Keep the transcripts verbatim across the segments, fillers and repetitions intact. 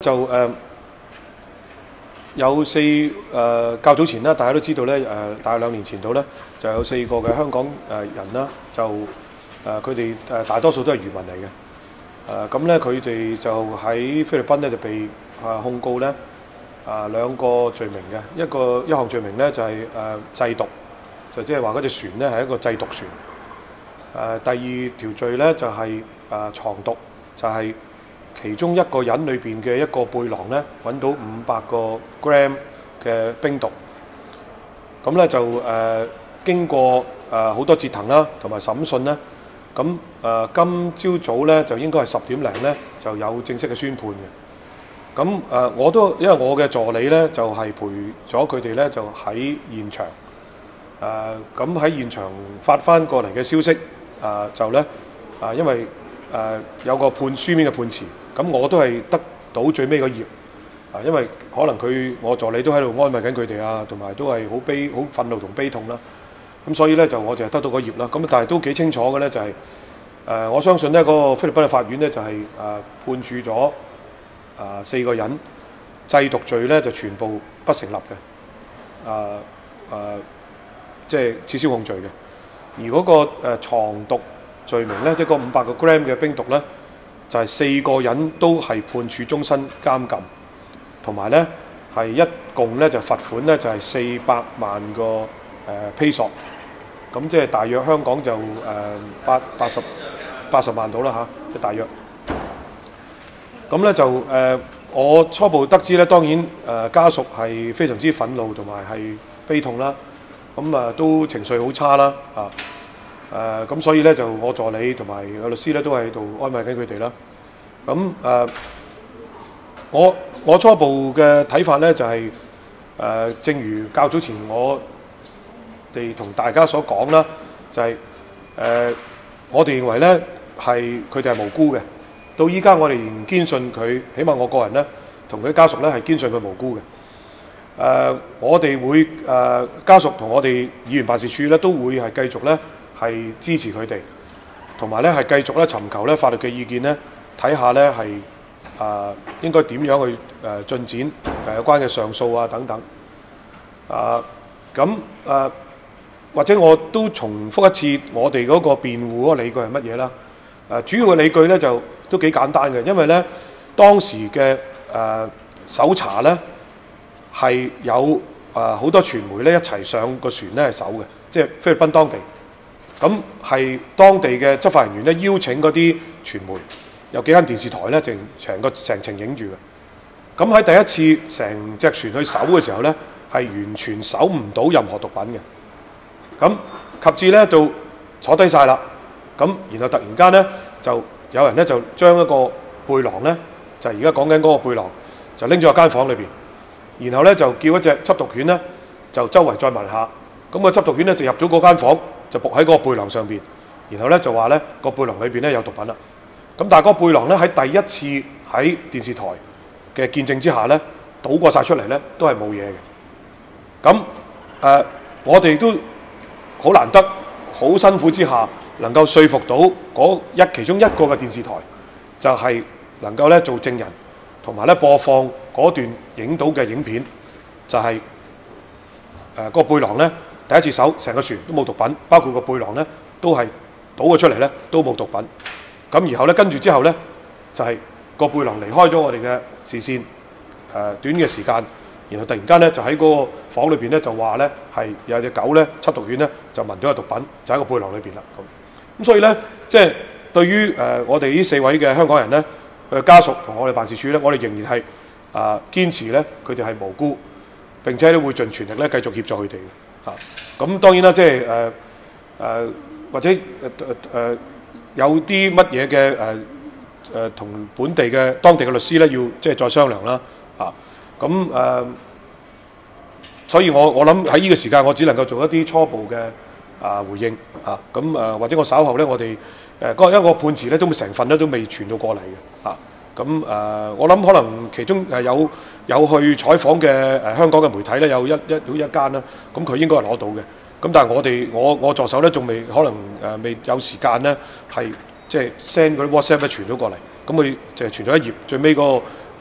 就誒、呃、有四誒、呃、較早前啦，大家都知道咧誒、呃，大約兩年前度咧就有四個嘅香港誒、呃、人啦，就誒佢哋誒大多數都係漁民嚟嘅。誒咁咧，佢哋就喺菲律賓咧就被誒、呃、控告咧啊、呃、兩個罪名嘅，一個一項罪名咧就係、是、誒、呃、製毒，就即係話嗰隻船咧係一個製毒船。誒、呃、第二條罪咧就係、是、誒、呃、藏毒，就係、是。其中一個人裏邊嘅一個背囊咧，揾到五百個 gram 嘅冰毒。咁咧就誒、呃、經過誒好、呃、多折騰啦，同埋審訊咧，咁誒、呃、今朝早咧就應該係十點零咧就有正式嘅宣判嘅。咁誒、呃、我都因為我嘅助理咧就係、是、陪咗佢哋咧就喺現場。誒咁喺現場發翻過嚟嘅消息，誒、呃、就咧啊、呃、因為誒、呃、有個判書面嘅判詞。咁我都係得到最尾個頁，啊，因為可能佢我助理都喺度安慰緊佢哋啊，同埋都係好悲、好憤怒同悲痛啦。咁所以咧就我就係得到個頁啦。咁但係都幾清楚嘅咧，就係、是、誒、呃、我相信咧嗰、那個菲律賓嘅法院咧就係、是、誒、呃、判處咗誒、呃、四個人製毒罪咧就全部不成立嘅，誒誒即係撤銷控罪嘅。而嗰、那個誒、呃、藏毒罪名咧，即係個五百個 gram 嘅冰毒咧。就係四個人都係判處終身監禁，同埋咧係一共咧就罰款咧就係四百萬個誒披索，咁即係大約香港就誒八八十八十萬到啦嚇，即係大約。咁咧就誒、呃、我初步得知咧，當然誒、呃、家屬係非常之憤怒同埋係悲痛啦，咁啊都情緒好差啦啊！誒咁、呃、所以咧就我助理同埋個律師咧都喺度安慰緊佢哋啦。咁誒、呃、我我初步嘅睇法咧就係、是、誒、呃，正如較早前我哋同大家所講啦，就係、是、誒、呃、我哋認為咧係佢哋係無辜嘅。到依家我哋仍堅信佢，起碼我個人咧同佢家屬咧係堅信佢無辜嘅。誒、呃、我哋會誒、呃、家屬同我哋議員辦事處咧都會係繼續咧。係支持佢哋，同埋咧係繼續咧尋求咧法律嘅意見咧，睇下咧係啊應該點樣去誒、呃、進展誒有關嘅上訴啊等等啊咁誒或者我都重複一次我哋嗰個辯護嗰個理據係乜嘢啦？誒、啊、主要嘅理據咧就都幾簡單嘅，因為咧當時嘅誒、呃、搜查咧係有誒好、呃、多傳媒咧一齊上個船咧係搜嘅，即係菲律賓當地。咁係當地嘅執法人員咧邀請嗰啲傳媒，有幾間電視台咧，成成個成程影住嘅。咁喺第一次成隻船去搜嘅時候咧，係完全搜唔到任何毒品嘅。咁及至咧到坐低晒啦，咁然後突然間咧就有人咧就將一個背囊咧，就係而家講緊嗰個背囊，就拎咗入間房裏邊，然後咧就叫一隻緝毒犬咧就周圍再聞下，咁、個緝毒犬咧就入咗嗰間房。就伏喺嗰個背囊上邊，然後咧就話咧個背囊裏邊咧有毒品啦。咁但係嗰個背囊咧喺第一次喺電視台嘅見證之下咧倒過晒出嚟咧都係冇嘢嘅。咁誒、呃、我哋都好難得好辛苦之下能夠說服到嗰一其中一個嘅電視台，就係、是、能夠咧做證人，同埋咧播放嗰段影到嘅影片，就係誒個背囊咧。第一次搜成個船都冇毒品，包括個背囊咧都係倒咗出嚟咧都冇毒品。咁然後咧跟住之後咧就係、是、個背囊離開咗我哋嘅視線，誒、呃、短嘅時間，然後突然間咧就喺嗰個房裏邊咧就話咧係有隻狗咧緝毒犬咧就聞到有毒品，就喺個背囊裏邊啦。咁咁所以咧即係對於誒、呃、我哋呢四位嘅香港人咧佢嘅家屬同我哋辦事處咧，我哋仍然係啊、呃、堅持咧佢哋係無辜，並且都會盡全力咧繼續協助佢哋。啊，咁當然啦，即係誒誒或者誒誒、呃、有啲乜嘢嘅誒誒同本地嘅當地嘅律師咧，要即係再商量啦。啊，咁誒、呃，所以我我諗喺呢個時間，我只能夠做一啲初步嘅啊回應。啊，咁誒、呃、或者我稍後咧，我哋誒嗰因為個判詞咧都成份咧都未傳到過嚟嘅。啊。咁誒、呃，我諗可能其中誒有有去採訪嘅誒、呃、香港嘅媒體咧，有一一有一間啦，咁佢應該係攞到嘅。咁但係我哋我我助手咧，仲未可能誒、呃、未有時間咧，係即係 send 嗰啲 WhatsApp 咧傳咗過嚟。咁佢就係傳咗一頁，最尾嗰個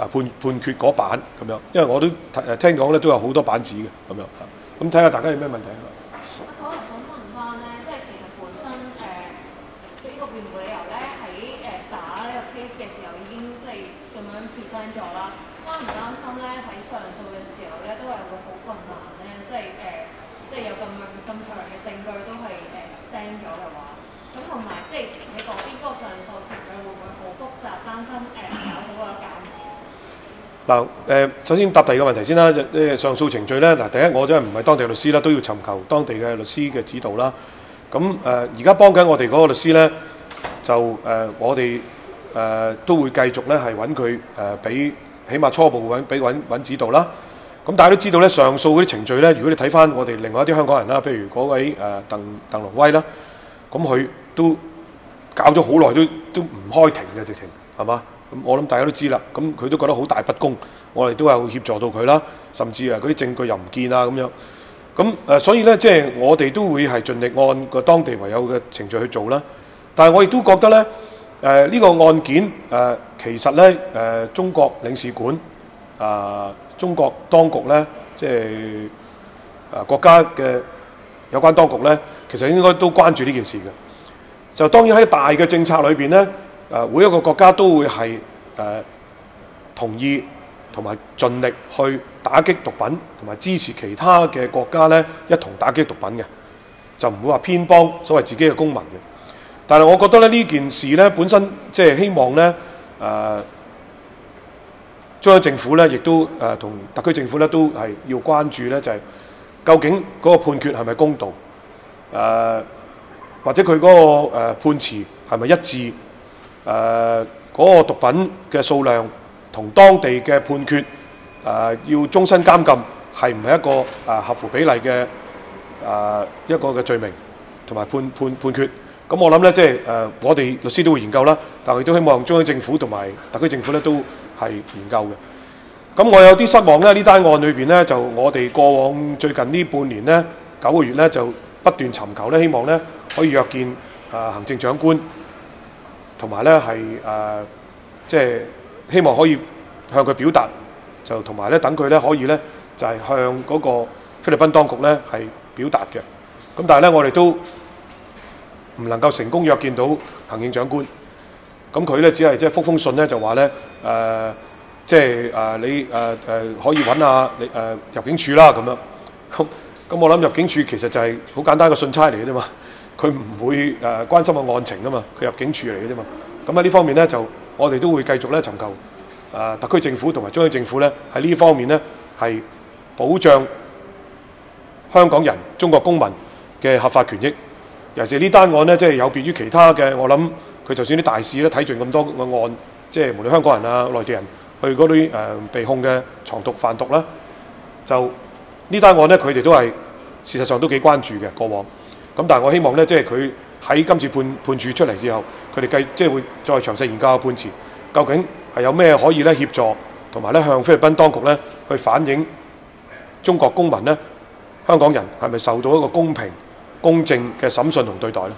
啊判判決嗰版咁樣，因為我都誒聽講咧都有好多版紙嘅咁樣。咁睇下大家有咩問題啊？ 可能想問翻咧，即係其實本身誒呢個辯護理由咧喺誒打呢個 case 嘅時候已經即係咁樣 present 咗啦。擔唔擔心咧喺上訴嘅時候咧都係會好困難咧？即係誒即係有咁樣咁強嘅證據都係誒 send 咗嘅話，咁同埋即係你嗰邊嗰個上訴程序會唔會好複雜？擔心誒搞好個鑑證。 嗱誒，首先答第二個問題先啦。誒上訴程序咧，嗱第一我真係唔係當地律師啦，都要尋求當地嘅律師嘅指導啦。咁誒而家幫緊我哋嗰個律師咧，就誒、呃、我哋誒、呃、都會繼續咧係揾佢誒俾起碼初步揾俾揾揾指導啦。咁大家都知道咧，上訴嗰啲程序咧，如果你睇翻我哋另外一啲香港人啦，譬如嗰位誒、呃、鄧鄧龍威啦，咁佢都搞咗好耐都都唔開庭嘅直情係嘛？咁我諗大家都知啦，咁佢都覺得好大不公，我哋都有協助到佢啦，甚至誒嗰啲證據又唔見啊咁樣，咁誒、呃、所以咧即係我哋都會係盡力按個當地唯有嘅程序去做啦。但係我亦都覺得咧，誒、呃、呢、這個案件誒、呃、其實咧誒、呃、中國領事館啊、呃、中國當局咧即係誒、呃、國家嘅有關當局咧，其實應該都關注呢件事嘅。就當然喺大嘅政策裏邊咧。誒每一個國家都會係誒、呃、同意同埋盡力去打擊毒品，同埋支持其他嘅國家咧一同打擊毒品嘅，就唔會話偏幫所謂自己嘅公民嘅。但係我覺得咧呢件事咧本身即係希望咧誒、呃、中央政府咧亦都誒同、呃、特區政府咧都係要關注咧，就係、是、究竟嗰個判決係咪公道？誒、呃、或者佢嗰、那個誒、呃、判詞係咪一致？誒嗰、呃那個毒品嘅數量同當地嘅判決誒、呃、要終身監禁係唔係一個誒、呃、合乎比例嘅誒、呃、一個嘅罪名同埋判判判決？咁我諗咧，即係誒我哋律師都會研究啦，但係亦都希望中央政府同埋特區政府咧都係研究嘅。咁我有啲失望咧，呢單案裏邊咧就我哋過往最近呢半年咧九個月咧就不斷尋求咧，希望咧可以約見誒、呃、行政長官。同埋咧係誒，即係希望可以向佢表達，就同埋咧等佢咧可以咧就係、是、向嗰個菲律賓當局咧係表達嘅。咁但係咧我哋都唔能夠成功約見到行政長官。咁佢咧只係即係覆封信咧就話咧誒，即係誒你誒誒、呃呃、可以揾下你誒、呃、入境處啦咁樣。咁咁我諗入境處其實就係好簡單嘅信差嚟嘅啫嘛。佢唔會誒、呃、關心個案情啊嘛，佢入境處嚟嘅啫嘛。咁喺呢方面咧，就我哋都會繼續咧尋求誒、呃、特區政府同埋中央政府咧喺呢方面咧係保障香港人、中國公民嘅合法權益。尤其是呢單案咧，即係有別於其他嘅，我諗佢就算啲大使咧睇盡咁多個案，即係無論香港人啊、內地人去嗰啲誒被控嘅藏毒販毒啦，就呢單案咧佢哋都係事實上都幾關注嘅過往。咁但係我希望咧，即係佢喺今次判判處出嚟之後，佢哋繼即係會再詳細研究下判詞，究竟係有咩可以咧協助，同埋咧向菲律賓當局咧去反映中國公民咧香港人係咪受到一個公平公正嘅審訊同對待咧？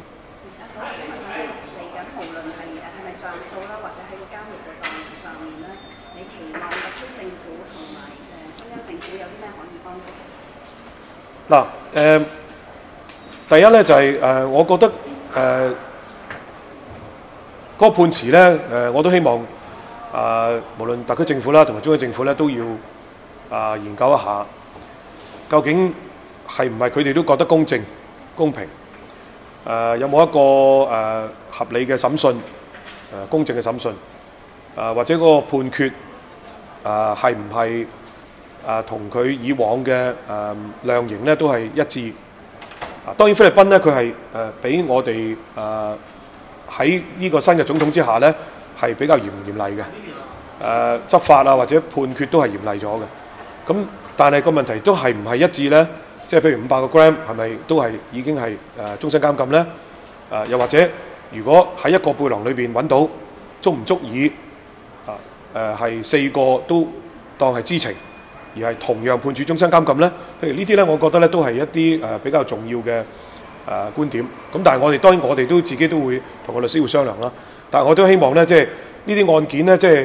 嚟緊無論係誒係咪上訴啦，或者喺個監獄嘅範圍上面咧，你期望特區政府同埋誒中央政府有啲咩可以幫到？ 嗱誒。呃第一咧就係、是、誒、呃，我覺得誒嗰、呃那個判詞咧誒、呃，我都希望啊、呃，無論特區政府啦同埋中央政府咧都要啊、呃、研究一下，究竟係唔係佢哋都覺得公正公平？誒、呃、有冇一個誒、呃、合理嘅審訊誒、呃、公正嘅審訊？誒、呃、或者嗰個判決誒係唔係誒同佢以往嘅誒、呃、量刑咧都係一致？啊，當然菲律賓咧，佢係誒比我哋誒喺呢個新嘅總統之下咧，係比較嚴嚴厲嘅。誒、呃、執法啊，或者判決都係嚴厲咗嘅。咁但係個問題都係唔係一致咧？即係譬如五百個 gram 係咪都係已經係誒、呃、終身監禁咧？誒、呃、又或者如果喺一個背囊裏邊揾到足唔足以啊誒係四個都當係知情？而係同樣判處終身監禁咧，譬如呢啲咧，我覺得咧都係一啲誒、呃、比較重要嘅誒、呃、觀點。咁但係我哋當然我哋都自己都會同個律師會商量啦。但係我都希望咧，即係呢啲案件咧，即係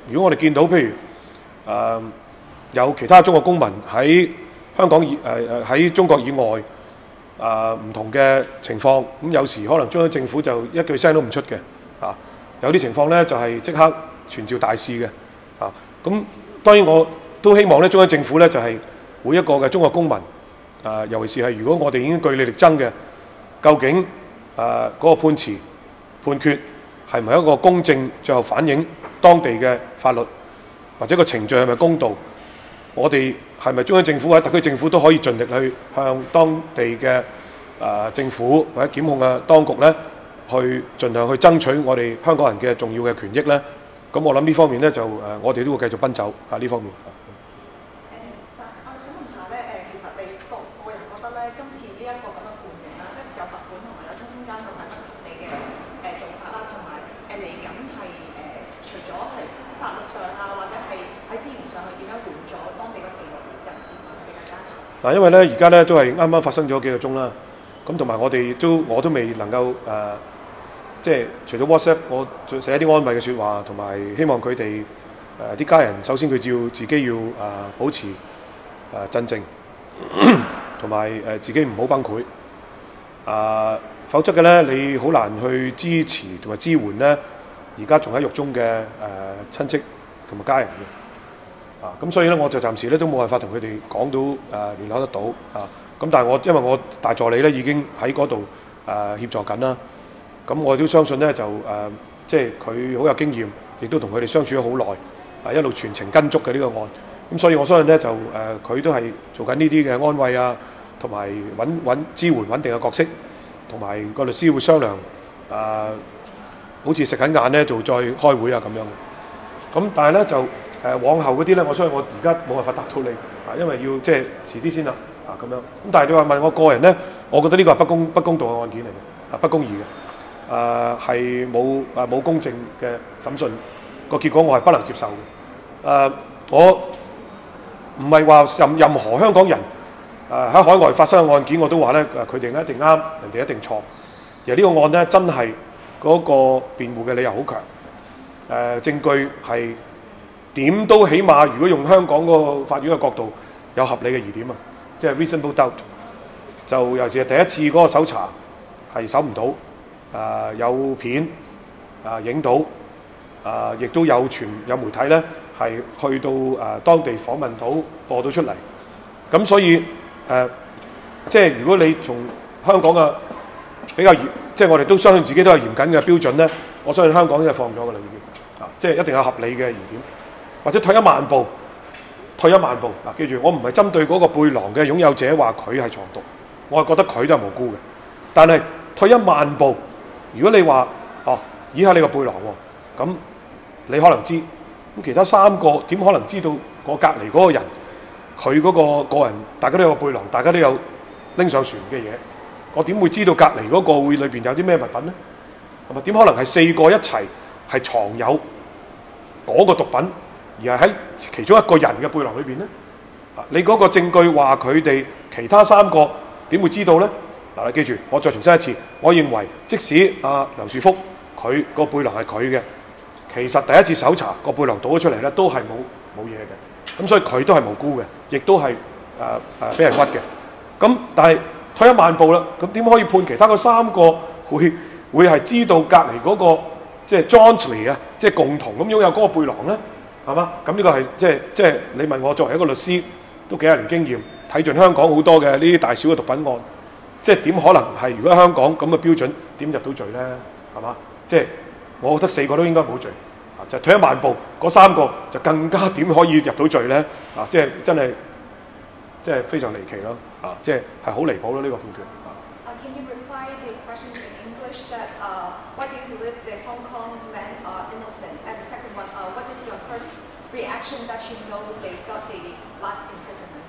如果我哋見到譬如誒、呃、有其他中國公民喺香港以誒誒喺中國以外啊唔、呃、同嘅情況，咁有時可能中央政府就一句聲都唔出嘅啊。有啲情況咧就係、是、即刻傳召大使嘅啊。咁當然我都希望咧中央政府咧就係、是、每一個嘅中國公民啊，尤其是係如果我哋已經據理力爭嘅，究竟誒嗰、呃那個判詞判決係咪一個公正，最後反映當地嘅法律或者個程序係咪公道？我哋係咪中央政府或者特區政府都可以盡力去向當地嘅誒、呃、政府或者檢控嘅當局咧，去盡量去爭取我哋香港人嘅重要嘅權益咧？咁我諗呢方面咧就誒、呃，我哋都會繼續奔走啊呢方面。 誒，但我想問下咧，誒，其實你個個人覺得咧，今次呢一個咁嘅判刑啦，即係有罰款同埋有終身監禁係不合理嘅誒做法啦，同埋誒嚟緊係誒除咗係法律上啊，或者係喺資源上去點樣援助當地嘅四個人士同埋佢哋嘅家屬？ 嗱，因為咧而家咧都係啱啱發生咗幾個鐘啦，咁同埋我哋都我都未能夠誒。呃即係除咗 WhatsApp，我寫一啲安慰嘅説話，同埋希望佢哋誒啲家人，首先佢要自己要誒、呃、保持誒鎮靜，同埋誒自己唔好崩潰。啊、呃，否則嘅咧，你好難去支持同埋支援咧。而家仲喺獄中嘅誒、呃、親戚同埋家人嘅。啊，咁所以咧，我就暫時咧都冇辦法同佢哋講到誒、呃、聯絡得到啊。咁但係我因為我大助理咧已經喺嗰度誒協助緊啦。咁我都相信咧，就誒、呃，即係佢好有經驗，亦都同佢哋相處咗好耐，啊一路全程跟足嘅呢個案。咁所以我相信咧，就誒佢、呃、都係做緊呢啲嘅安慰啊，同埋穩穩支援穩定嘅角色，同埋個律師會商量啊、呃，好似食緊晏咧，就再開會啊咁樣。咁但係咧就誒、呃、往後嗰啲咧，我相信我而家冇辦法答到你啊，因為要即係遲啲先啦啊咁樣。咁但係你話問我個人咧，我覺得呢個係不公不公道嘅案件嚟嘅，啊不公義嘅。誒係冇誒冇公正嘅審訊，個結果我係不能接受嘅。誒、呃、我唔係話任任何香港人誒喺、呃、海外發生嘅案件，我都話咧誒佢哋一定啱，人哋一定錯。而呢個案咧真係嗰個辯護嘅理由好強，誒、呃、證據係點都起碼，如果用香港嗰個法院嘅角度，有合理嘅疑點啊，即係 reasonable doubt。就尤其是係第一次嗰個搜查係搜唔到。誒、呃、有片啊影、呃、到啊，亦、呃、都有傳有媒體咧係去到誒、呃、當地訪問到播到出嚟，咁所以誒、呃、即係如果你從香港嘅比較嚴，即係我哋都相信自己都係嚴謹嘅標準咧，我相信香港已經放咗㗎啦已經啊，即係一定有合理嘅疑點，或者退一萬步，退一萬步嗱、啊，記住我唔係針對嗰個背囊嘅擁有者話佢係藏毒，我係覺得佢都係無辜嘅，但係退一萬步。如果你話哦，以下你個背囊喎，咁你可能知，咁其他三個點可能知道我隔離嗰個人佢嗰個個人，大家都有個背囊，大家都有拎上船嘅嘢，我點會知道隔離嗰個會裏邊有啲咩物品呢？係咪點可能係四個一齊係藏有嗰個毒品，而係喺其中一個人嘅背囊裏邊呢？啊，你嗰個證據話佢哋其他三個點會知道呢？嗱，你記住，我再重申一次，我認為即使阿、啊、劉樹福佢個背囊係佢嘅，其實第一次搜查個背囊倒咗出嚟咧，都係冇冇嘢嘅，咁所以佢都係無辜嘅，亦都係誒誒俾人屈嘅。咁但係退一萬步啦，咁點可以判其他嗰三個會會係知道隔離嗰、那個即係 jointly 啊，即係共同咁擁有嗰個背囊咧？係嘛？咁呢個係即係即係你問我作為一個律師，都幾廿年經驗，睇盡香港好多嘅呢啲大小嘅毒品案。即係點可能係？如果香港咁嘅標準，點入到罪咧？係嘛？即係我覺得四個都應該冇罪，啊就退一萬步，嗰三個就更加點可以入到罪咧？啊，即係真係即係非常離奇咯！啊，即係係好離譜咯呢個判決。 Uh, can you reply the question in English that uh, why do you believe the Hong Kong men are innocent? And the second one, uh, what is your first reaction that you know they got the life imprisonment?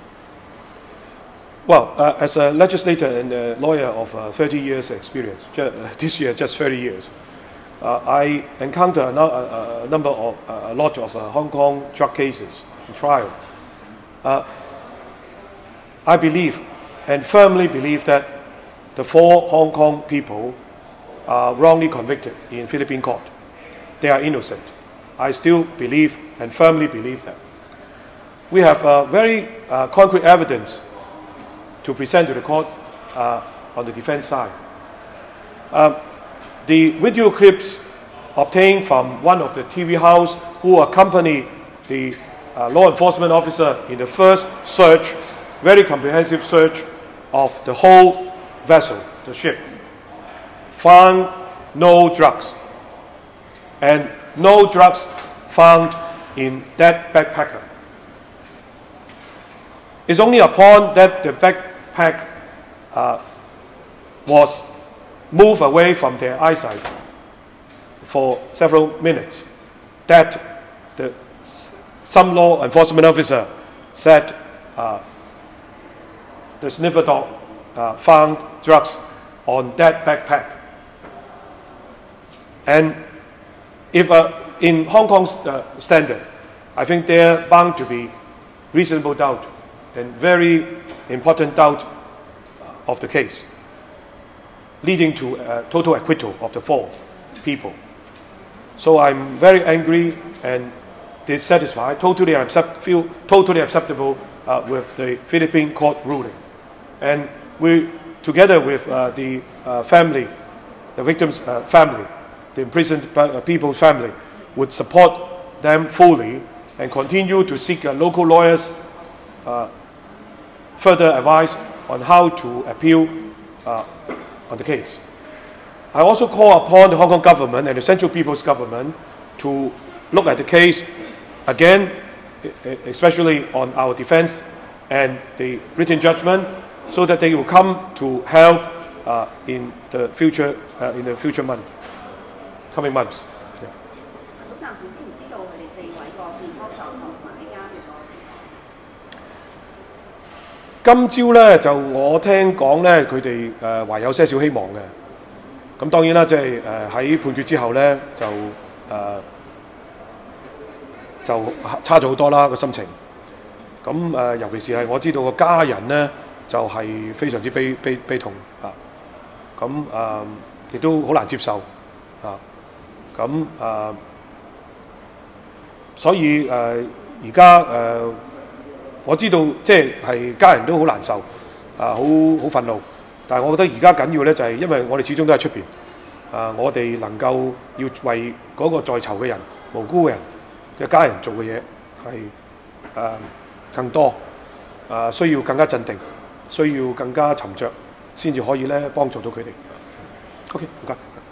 Well, uh, as a legislator and a lawyer of uh, thirty years experience, just, uh, this year just thirty years, uh, I encounter a, a, a number of, uh, a lot of uh, Hong Kong drug cases in trial. Uh, I believe and firmly believe that the four Hong Kong people are wrongly convicted in Philippine court. They are innocent. I still believe and firmly believe that. We have uh, very uh, concrete evidence to present to the court uh, on the defense side. Uh, the video clips obtained from one of the T V house who accompanied the uh, law enforcement officer in the first search, very comprehensive search of the whole vessel, the ship, found no drugs. And no drugs found in that backpacker. It's only upon that the backpack uh, was moved away from their eyesight for several minutes that the, some law enforcement officer said uh, the sniffer dog uh, found drugs on that backpack. And if uh, in Hong Kong's uh, standard, I think there bound to be reasonable doubt and very important doubt of the case, leading to a total acquittal of the four people. So I'm very angry and dissatisfied, totally accept, feel totally acceptable uh, with the Philippine court ruling. And we, together with uh, the uh, family, the victim's uh, family, the imprisoned people's family, would support them fully and continue to seek uh, local lawyers' uh, further advice on how to appeal uh, on the case. I also call upon the Hong Kong government and the Central People's Government to look at the case again, especially on our defense and the written judgment, so that they will come to help uh, in the future uh, in the future month. Coming months. 咁暫時知唔知道佢哋四位個健康狀況同埋喺監獄個情況？ 今朝咧就我聽講咧，佢哋誒懷有些少希望嘅。咁當然啦，即係誒喺判決之後咧，就誒、呃、就差咗好多啦個心情。咁誒、呃，尤其是係我知道個家人咧，就係、是、非常之悲悲悲痛啊。咁誒亦都好難接受啊。咁誒、呃，所以誒而家誒，我知道即係係家人都好難受，啊好好憤怒。但係我覺得而家緊要咧，就係、是、因為我哋始終都喺出邊，啊我哋能夠要為嗰個在囚嘅人、無辜嘅人嘅家人做嘅嘢係誒更多，啊需要更加鎮定，需要更加沉着，先至可以咧幫助到佢哋。OK，唔該。